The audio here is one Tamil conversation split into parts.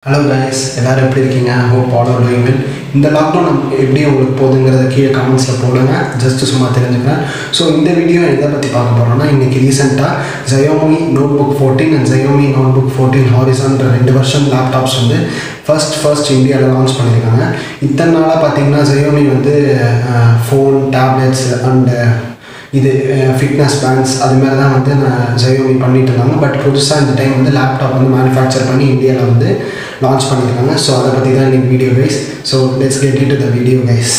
Hello guys, எல்லாரும் எப்படி இருக்கீங்க? Hope all are doing well. இந்த லாக்டவுன் எப்படி உங்களுக்கு போகுதுங்கிறத கீழே கமெண்ட்ஸில் போடுங்க, ஜஸ்ட் சும்மா தெரிஞ்சுக்கிறேன். ஸோ இந்த வீடியோ எதை பற்றி பார்க்க போகிறோம்னா, இன்றைக்கி ரீசெண்டாக Xiaomi Notebook 14 and Xiaomi Notebook 14 Horizonன்ற 2 வருஷம் லேப்டாப்ஸ் வந்து ஃபர்ஸ்ட் இந்தியாவில் லான்ச் பண்ணியிருக்காங்க. இத்தனை நாளாக பார்த்தீங்கன்னா Xiaomi வந்து ஃபோன், டேப்லெட்ஸ் அண்டு இது ஃபிட்னஸ் பேண்ட்ஸ் அது மாதிரி தான் வந்து Xiaomi பண்ணிட்டு இருந்தாங்க. பட் புதுசாக இந்த டைம் வந்து லேப்டாப் வந்து மேனுஃபேக்சர் பண்ணி இந்தியாவில் வந்து லான்ச் பண்ணியிருக்காங்க. ஸோ அதை பற்றி தான் இன்றைக்கி video guys. So let's get into the video guys.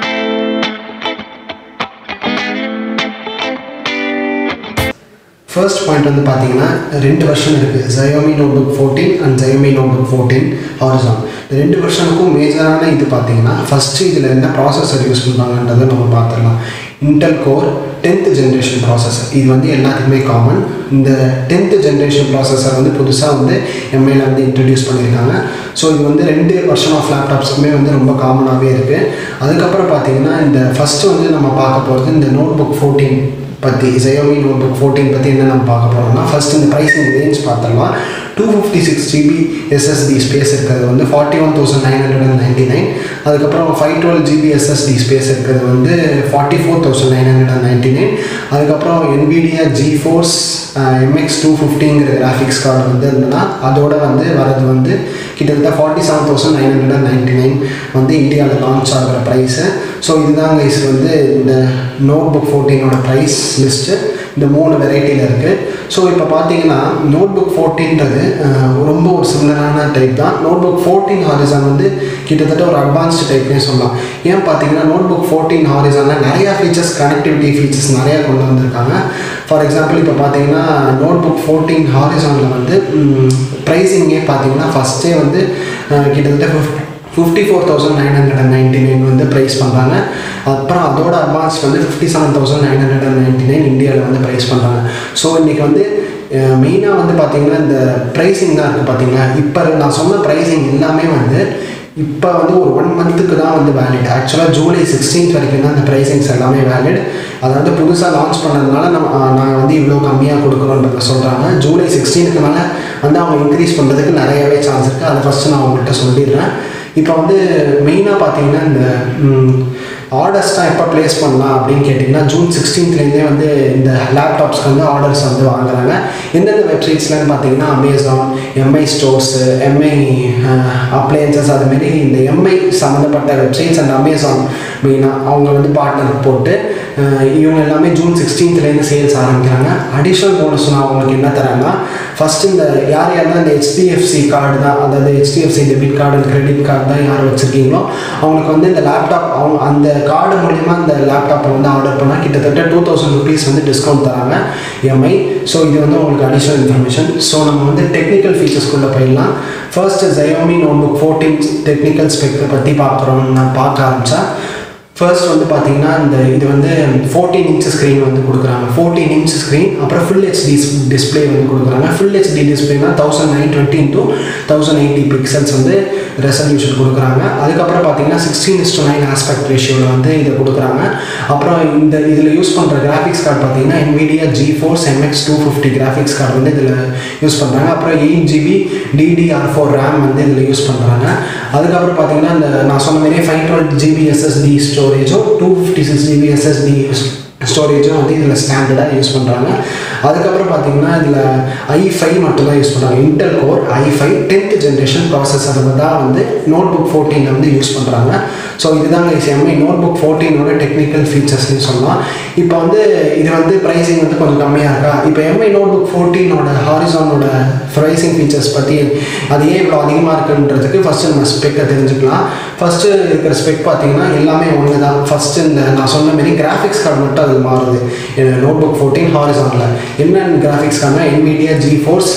First point வந்து பார்த்தீங்கன்னா 2 வருஷன் இருக்குது, Xiaomi Notebook 14 and Xiaomi Notebook 14 Horizon. இந்த 2 வருஷனுக்கும் மேஜரான இது பார்த்தீங்கன்னா ஃபஸ்ட்டு இதில் என்ன ப்ராசஸர் யூஸ் பண்ணுறாங்கன்றதை நம்ம பார்த்துடலாம். Intel Core 10th generation processor. இது வந்து எல்லாத்துக்குமே காமன். இந்த 10th ஜென்ரேஷன் ப்ராசஸர் வந்து புதுசாக வந்து எம்ஐயில் வந்து இன்ட்ரடியூஸ் பண்ணியிருக்காங்க. ஸோ இது வந்து 2 வருஷன் ஆஃப் லேப்டாப்ஸுக்குமே வந்து ரொம்ப காமனாகவே இருக்குது. அதுக்கப்புறம் பார்த்தீங்கன்னா இந்த ஃபஸ்ட்டு வந்து நம்ம பார்க்க போகிறது இந்த Notebook 14 பற்றி, Xiaomi Notebook 14 பற்றி என்ன நம்ம பார்க்க போகிறோம்னா, ஃபஸ்ட் இந்த ப்ரைஸிங் ரேஞ்ச் பார்த்தோம்னா 256 GB SSD ஸ்பேஸ் இருக்கிறது வந்து 41,999. அதுக்கப்புறம் 512 GB SSD ஸ்பேஸ் இருக்கிறது வந்து 44,999. அதுக்கப்புறம் NVIDIA GeForce MX 250ங்கிற கிராஃபிக்ஸ் கார்டு வந்து இருந்ததுன்னா அதோட வந்து வரது வந்து கிட்டத்தட்ட 47,999 வந்து இந்தியாவில் லான்ச் ஆகிற ப்ரைஸு. ஸோ இதுதான் கைஸ் வந்து இந்த Notebook 14ஓட ப்ரைஸ் லிஸ்ட்டு. இந்த 3 வெரைட்டியில் இருக்குது. ஸோ இப்போ பார்த்தீங்கன்னா Notebook 14ன்றது ரொம்ப ஒரு சிமிலரான டைப் தான். Notebook 14 Horizon வந்து கிட்டத்தட்ட ஒரு அட்வான்ஸ்டு டைப்னே சொல்லலாம். ஏன் பார்த்தீங்கன்னா Notebook 14 Horizonல நிறையா ஃபீச்சர்ஸ், கனெக்டிவிட்டி ஃபீச்சர்ஸ் நிறையா கொண்டு வந்திருக்காங்க. ஃபார் எக்ஸாம்பிள் இப்போ பார்த்தீங்கன்னா Notebook 14 Horizonல வந்து ப்ரைஸிங்கே பார்த்தீங்கன்னா ஃபஸ்ட்டே வந்து கிட்டத்தட்ட 54,999 வந்து ப்ரைஸ் பண்ணுறாங்க. அப்புறம் அதோட அட்வான்ஸ் வந்து 57,999 இந்தியாவில் வந்து ப்ரைஸ் பண்ணுறாங்க. ஸோ இன்றைக்கி வந்து மெயினாக வந்து பார்த்திங்கன்னா இந்த ப்ரைஸிங் தான் இருக்குது. பார்த்திங்கன்னா இப்போ நான் சொன்ன ப்ரைஸிங் எல்லாமே வந்து இப்போ வந்து ஒரு 1 மந்த்துக்கு தான் வந்து வேலிட். ஆக்சுவலாக ஜூலை 16 வரைக்கும் தான் இந்த ப்ரைஸிங்ஸ் எல்லாமே வேலிட். அதாவது புதுசாக லான்ச் பண்ணதுனால நாங்கள் வந்து இவ்வளோ கம்மியாக கொடுக்குறோன்றத சொல்கிறாங்க. ஜூலை 16க்கு மேலே வந்து அவங்க இன்க்ரீஸ் பண்ணுறதுக்கு நிறையவே சான்ஸ் இருக்குது. அதை ஃபஸ்ட்டு நான் அவங்கள்ட்ட சொல்லிடுறேன். இப்போ வந்து மெயினாக பார்த்தீங்கன்னா இந்த ஆர்டர்ஸ் தான் எப்போ ப்ளேஸ் பண்ணலாம் அப்படின்னு கேட்டிங்கன்னா, ஜூன் 16லேருந்தே வந்து இந்த லேப்டாப்ஸ்க்கு வந்து ஆர்டர்ஸ் வந்து வாங்குறாங்க. எந்தெந்த வெப்சைட்ஸ்லன்னு பார்த்தீங்கன்னா Amazon, MI stores, MI appliances, அதுமாரி இந்த எம்ஐ சம்மந்தப்பட்ட வெப்சைட்ஸ் அண்ட் அமேசான் மெயினாக அவங்க வந்து பார்ட்னர் போட்டு இவங்க எல்லாமே ஜூன் 16லேருந்து சேல்ஸ் ஆரம்பிக்கிறாங்க. அடிஷ்னல் போனஸ் நான் அவங்களுக்கு என்ன தராங்கன்னா, ஃபஸ்ட்டு இந்த யாரெல்லாம் இந்த HDFC கார்டு தான், அதாவது HDFC debit card and credit card தான் யார் வச்சுருக்கீங்களோ அவங்களுக்கு வந்து இந்த லேப்டாப் அவங்க அந்த கார்டு மூலிமா இந்த லேப்டாப்பை வந்து ஆர்டர் பண்ணால் கிட்டத்தட்ட 2,000 rupees வந்து டிஸ்கவுண்ட் தராங்க எம்ஐ. ஸோ இது வந்து உங்களுக்கு அடிஷ்னல் இன்ஃபர்மேஷன். ஸோ நம்ம வந்து டெக்னிக்கல் ஃபீச்சர்ஸ்குள்ளே போயிடலாம். ஃபர்ஸ்ட்டு Xiaomi Notebook 14 டெக்னிக்கல் ஸ்பெக்கை பற்றி நான் பார்க்க ஆரம்பித்தா, ஃபர்ஸ்ட் வந்து பார்த்தீங்கன்னா இது வந்து 14 inch ஸ்க்ரீன் வந்து கொடுக்குறாங்க. 14 inch ஸ்க்ரீன், அப்புறம் ஃபுல் HD டிஸ்பிளே வந்து கொடுக்குறாங்க. ஃபுல் HD டிஸ்பிளேனா 1920 into 1080 பிக்சல்ஸ் வந்து ரெசல்யூஷன் கொடுக்குறாங்க. அதுக்கப்புறம் பார்த்தீங்கன்னா 16:9 ஆஸ்பெக்ட் ரேஷியோவில் வந்து இதை கொடுக்குறாங்க. அப்புறம் இதில் யூஸ் பண்ணுற கிராஃபிக்ஸ் கார்டு பார்த்தீங்கன்னா NVIDIA GeForce MX 250 graphics card வந்து இதில் யூஸ் பண்ணுறாங்க. அப்புறம் 8 GB DDR4 RAM வந்து இதில் யூஸ் பண்ணுறாங்க. அதுக்கப்புறம் பார்த்தீங்கன்னா இந்த நான் சொன்ன மாதிரியே 512 GB SSD ஸ்டோரேஜும் 256 GB SSD ஸ்டோரேஜும் வந்து இதில் ஸ்டாண்டர்டாக யூஸ் பண்ணுறாங்க. அதுக்கப்புறம் பார்த்தீங்கன்னா இதில் i5 மட்டும்தான் யூஸ் பண்ணுறாங்க. Intel Core i5 10th generation processor தான் வந்து Notebook 14 வந்து யூஸ் பண்ணுறாங்க. ஸோ இதுதாங்க எம்ஐ Notebook 14ஓட டெக்னிக்கல் ஃபீச்சர்ஸ்னு சொல்லலாம். இப்போ வந்து இது வந்து ப்ரைஸிங் வந்து கொஞ்சம் கம்மியாக இருக்கா. இப்போ எம்ஐ Notebook 14ஓட ஹாரிசானோட ப்ரைஸிங் ஃபீச்சர்ஸ் பற்றி அது ஏன் இவ்வளோ அதிகமாக இருக்குன்றதுக்கு ஃபஸ்ட்டு நம்ம ஸ்பெக்கை தெரிஞ்சுக்கலாம். ஃபஸ்ட்டு இருக்கிற ஸ்பெக் பார்த்தீங்கன்னா எல்லாமே ஒன்று தான். ஃபஸ்ட்டு இந்த நான் சொன்ன மாரி கிராஃபிக்ஸ் கார்டு மட்டும் அது மாறுது. Notebook 14 ஹாரிசானில் என்னென்ன கிராஃபிக்ஸ் கார்டுனா NVIDIA GeForce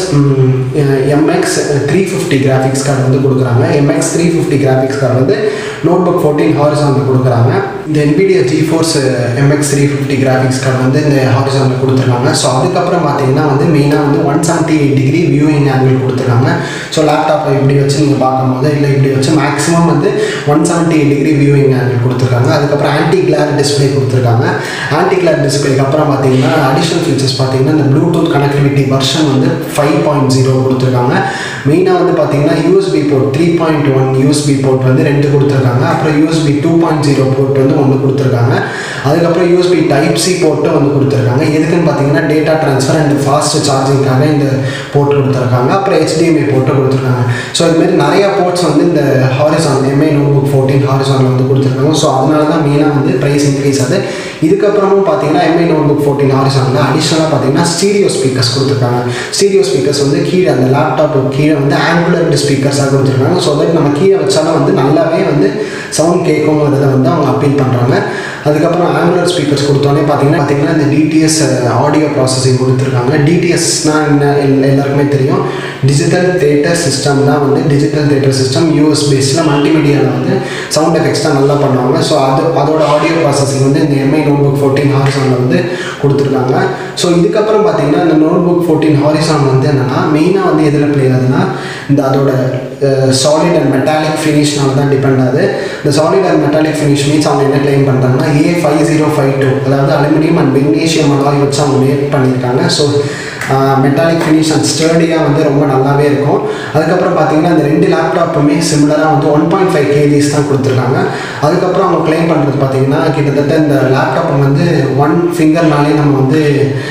MX 350 graphics card வந்து கொடுக்குறாங்க. MX 350 கிராஃபிக்ஸ் கார்டு வந்து Notebook 14 ஹாரிசானில் கொடுக்குறாங்க. இந்த NVIDIA GeForce MX 350 graphics card வந்து இந்த ஹாரிசானில் கொடுத்துருக்காங்க. ஸோ அதுக்கப்புறம் பார்த்தீங்கன்னா வந்து மெயினாக வந்து 178 degree வியூ வியூவிங் ஆங்கிள் கொடுத்துருக்காங்க. ஸோ லேப்டாப்பை இப்படி வச்சு நீங்கள் பார்க்கும்போது இல்லை இப்படி வச்சு மேக்ஸிமம் வந்து 178 டிகிரி வியூவிங் ஆங்கிள் கொடுத்துருக்காங்க. அதுக்கப்புறம் ஆன்டி கிளார் டிஸ்பிளே கொடுத்துருக்காங்க. ஆன்டி கிளார் டிஸ்பிளேக்கு அப்புறம் பார்த்தீங்கன்னா அடிஷனல் ஃபீச்சர்ஸ் பார்த்தீங்கன்னா இந்த ப்ளூடூத் கனெக்டிவிட்டி வெர்ஷன் வந்து 5.0 கொடுத்துருக்காங்க. மெயினாக வந்து பார்த்தீங்கன்னா USB போர்ட் 3.1 USB போர்ட் வந்து 2 கொடுத்துருக்காங்க. அப்புறம் USB 2.0 போர்ட் வந்து 1 கொடுத்துருக்காங்க. அதுக்கப்புறம் USB Type-C போர்ட்டு வந்து கொடுத்துருக்காங்க. எதுக்குன்னு பார்த்தீங்கன்னா டேட்டா ட்ரான்ஸ்ஃபர் அண்ட் ஃபாஸ்ட் சார்ஜிங்காக இந்த போர்ட் கொடுத்துருக்காங்க. அப்புறம் HDMI போர்ட்டு கொடுத்துருக்காங்க. ஸோ இதுமாரி நிறையா போர்ட்ஸ் வந்து இந்த ஹாரிசான் MI Notebook 14 ஹாரிசானில் வந்து கொடுத்துருக்காங்க. ஸோ அதனால தான் மெயினாக வந்து ப்ரைஸ் இன்க்ரீஸ் ஆகுது. இதுக்கப்புறமும் பார்த்தீங்கன்னா MI Notebook 14 ஹாரிசானில் அடிஷ்னலாக பார்த்தீங்கன்னா ஸ்டீரியோ ஸ்பீக்கர்ஸ் கொடுத்துருக்காங்க. ஸ்டீரியோ ஸ்பீக்கர்ஸ் வந்து கீழே அந்த லேப்டாப்புக்கு கீழே வந்து ஆங்குலர் ஸ்பீக்கர்ஸாக கொடுத்துருக்காங்க. ஸோ தட் நம்ம கீழே வச்சாலும் வந்து நல்லாவே வந்து சவுண்ட் கேட்குங்கிறத வந்து அவங்க அப்பீல் பண்ணுறாங்க. அதுக்கப்புறம் ஆங்குலர் ஸ்பீக்கர்ஸ் கொடுத்தோன்னே பார்த்தீங்கன்னா இந்த DTS ஆடியோ ப்ராசஸிங் கொடுத்துருக்காங்க. DTSனால் என்ன எல்லாருக்குமே தெரியும். டிஜிட்டல் தியேட்டர் சிஸ்டம் தான் வந்து டிஜிட்டல் தியேட்டர் சிஸ்டம் US பேஸில் மல்டிமீடியாவில் வந்து சவுண்ட் எஃபெக்ட்ஸ்லாம் நல்லா பண்ணுவாங்க. ஸோ அதோட ஆடியோ ப்ராசஸிங் வந்து இந்த MI Notebook 14 ஹாரிசானில் வந்து கொடுத்துருக்காங்க. ஸோ இதுக்கப்புறம் பார்த்தீங்கன்னா இந்த Notebook 14 ஹாரிசான் வந்து என்னென்னா மெயினாக வந்து எதில் ப்ளே ஆகுதுன்னா இந்த அதோட சாலிட் அண்ட் மெட்டாலிக் ஃபினிஷ்னால தான் டிபெண்ட் ஆகுது. இந்த solid and metallic finish means அவங்க என்ன கிளைம் பண்ணுறாங்கன்னா A5052 அதாவது அலுமினியம் அண்ட் மெக்னீஷியம் அலாய் வச்சு அவங்க மேக் பண்ணியிருக்காங்க. ஸோ மெட்டாலிக் ஃபினிஷ் அண்ட் ஸ்டர்டியாக வந்து ரொம்ப நல்லாவே இருக்கும். அதுக்கப்புறம் பார்த்தீங்கன்னா இந்த 2 லேப்டாப்புமே சிமிலராக வந்து 1.5 kgs தான் கொடுத்துருக்காங்க. அதுக்கப்புறம் அவங்க கிளைம் பண்ணுறது பார்த்தீங்கன்னா கிட்டத்தட்ட இந்த லேப்டாப்பை வந்து 1 ஃபிங்கர்னாலே நம்ம வந்து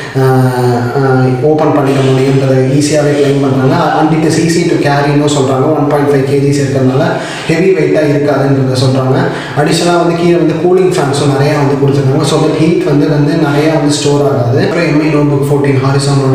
ஓப்பன் பண்ணிக்க முடியுன்றதை ஈஸியாகவே கிளைம் பண்ணுறாங்க. And it is easy to கேரின்னு சொல்கிறாங்க. 1.5 kgs இருக்கிறதுனால ஹெவி வெயிட்டாக இருக்காதுன்றதை சொல்கிறாங்க. அடிஷனலாக வந்து கீழே வந்து கூலிங் ஃபேன்ஸும் நிறையா வந்து கொடுத்துருக்காங்க. ஸோ தட் ஹீட் வந்து நிறையா வந்து ஸ்டோர் ஆகாது. அப்புறம் MI Notebook 14 ஹாரிசானோட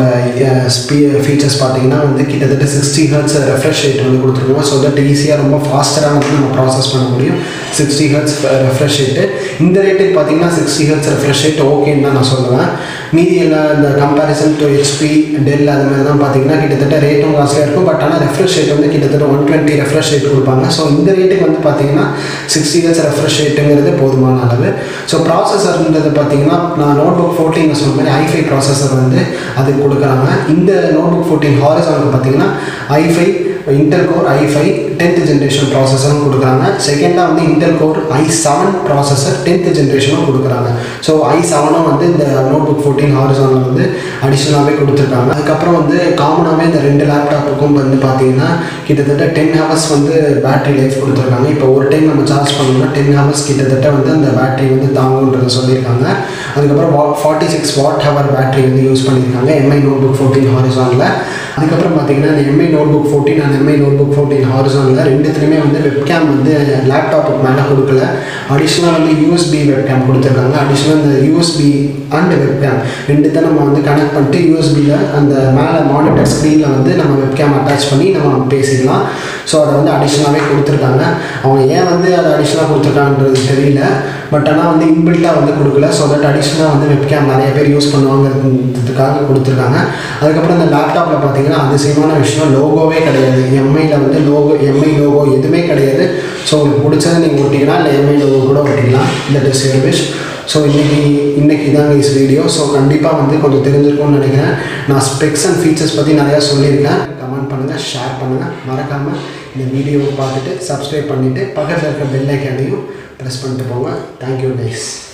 ஃபீச்சர்ஸ் பார்த்தீங்கன்னா வந்து கிட்டத்தட்ட 60 Hz ரெஃப்ரெஷ் ரேட் வந்து கொடுத்துருக்கோம். ஸோ தட் ஈஸியாக ரொம்ப ஃபாஸ்டராக வந்து நம்ம ப்ராசஸ் பண்ண முடியும். 60 Hz ரெஃப்ரெஷ் ரேட்டு இந்த ரேட்டுக்கு பார்த்தீங்கன்னா 60 Hz ரெஃப்ரெஷ் ரேட் ஓகேன்னு தான் நான் சொல்லுவேன். மீதி எல்லாம் இந்த கம்பேரிசன் டு HP டெல் அது மாதிரி தான் பார்த்தீங்கன்னா கிட்டத்தட்ட ரேட்டும் காஸ்ட்லியாக இருக்கும். பட் ஆனால் ரெஃப்ரெஷ் ரேட் வந்து கிட்டத்தட்ட 120 ரெஃப்ரெஷ் ரேட் கொடுப்பாங்க. ஸோ இந்த ரேட்டுக்கு வந்து பார்த்தீங்கன்னா 60 Hz ரெஃப்ரெஷ் ரேட்டுங்கிறது போதுமான அளவு. ஸோ ப்ராசஸர்ன்றது பார்த்தீங்கன்னா நான் Notebook 14 சொன்ன மாதிரி i5 ப்ராசஸர் வந்து அது கொடுக்குறாங்க. இந்த Notebook 14 ஹாரிசானுக்கு பார்த்தீங்கன்னா i5 Intel Core i5 10th generation ப்ராசஸரும் கொடுக்குறாங்க. செகண்டாக வந்து Intel Core i7 processor 10th ஜென்ரேஷனும் கொடுக்குறாங்க. ஸோ i7ம் வந்து இந்த Notebook 14 ஹாரிசானில் வந்து அடிஷ்னலாகவே கொடுத்துருக்காங்க. அதுக்கப்புறம் வந்து காமனாகவே இந்த 2 லேப்டாப்புக்கும் வந்து பார்த்தீங்கன்னா கிட்டத்தட்ட 10 hours வந்து பேட்டரி லைஃப் கொடுத்துருக்காங்க. இப்போ ஒரு டைம் நம்ம சார்ஜ் பண்ணோம்னா 10 hours கிட்டத்தட்ட வந்து அந்த பேட்டரி வந்து தாங்குன்றதை சொல்லியிருக்காங்க. அதுக்கப்புறம் 46 Wh பேட்டரி வந்து யூஸ் பண்ணியிருக்காங்க MI Notebook 14 ஹாரிசானில். அதுக்கப்புறம் பார்த்தீங்கன்னா இந்த MI Notebook 14 அண்ட் MI Notebook 14 ஹாரிசானில் ரெண்டுத்துலையுமே வந்து வெப்கேம் வந்து லேப்டாப்புக்கு மேலே கொடுக்கல. அடிஷ்னலாக வந்து USB வெப்கேம் கொடுத்துருக்காங்க. அடிஷ்னலாக இந்த USB அண்ட் வெப்கேம் ரெண்டுத்தை நம்ம வந்து கனெக்ட் பண்ணிட்டு USBயில் அந்த மேலே மானிட்டர் ஸ்க்ரீனில் வந்து நம்ம வெப்கேம் அட்டாச் பண்ணி நம்ம பேசிக்கலாம். ஸோ அதை வந்து அடிஷ்னலாகவே கொடுத்துருக்காங்க. அவங்க ஏன் வந்து அதை அடிஷ்னலாக கொடுத்துருக்காங்கன்றது தெரியல. பட் ஆனால் வந்து இன்பில்ட்டாக வந்து கொடுக்கல. ஸோ தட் அடிஷ்னலாக வந்து வெப்கேம் நிறைய பேர் யூஸ் பண்ணுவாங்கிறதுக்காக கொடுத்துருக்காங்க. அதுக்கப்புறம் இந்த லேப்டாப்பில் பார்த்தீங்கன்னா அதிசயமான விஷயம் லோகோவே கிடையாது. MIயில் வந்து MI லோகோ எதுவுமே கிடையாது. ஸோ உங்களுக்கு பிடிச்சதை நீங்கள் ஒட்டிக்கலாம், இல்லை MI லோகோ கூட ஒட்டிக்கலாம். That is your wish. So இன்றைக்கி இதாங்க இஸ் வீடியோ. ஸோ கண்டிப்பாக வந்து கொஞ்சம் தெரிஞ்சிருக்கும்னு நினைக்கிறேன். நான் ஸ்பெக்ஸ் அண்ட் ஃபீச்சர்ஸ் பற்றி நிறையா சொல்லியிருக்கேன். கமெண்ட் பண்ணுங்கள், ஷேர் பண்ணுங்கள். மறக்காமல் இந்த வீடியோவை பார்த்துட்டு சப்ஸ்கிரைப் பண்ணிவிட்டு பக்கத்தில் இருக்க பெல் ஐக்கானையும் ப்ரெஸ் பண்ணிட்டு போங்க. Thank you guys.